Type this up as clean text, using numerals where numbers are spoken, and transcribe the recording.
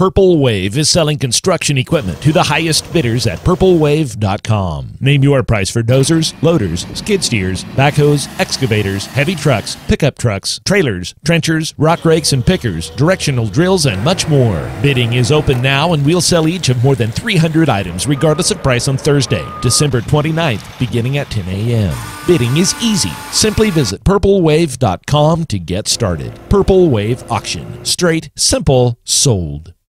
Purple Wave is selling construction equipment to the highest bidders at purplewave.com. Name your price for dozers, loaders, skid steers, backhoes, excavators, heavy trucks, pickup trucks, trailers, trenchers, rock rakes and pickers, directional drills, and much more. Bidding is open now, and we'll sell each of more than 300 items regardless of price on Thursday, December 29th, beginning at 10 a.m. Bidding is easy. Simply visit purplewave.com to get started. Purple Wave Auction. Straight, simple, sold.